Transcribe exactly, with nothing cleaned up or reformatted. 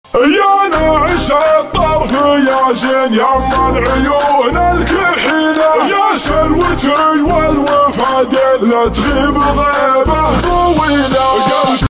يا ناعش الطرف يا زين يما العيون الكحيلة، يا سلوتي والوفا لا تغيب غيبة طويلة.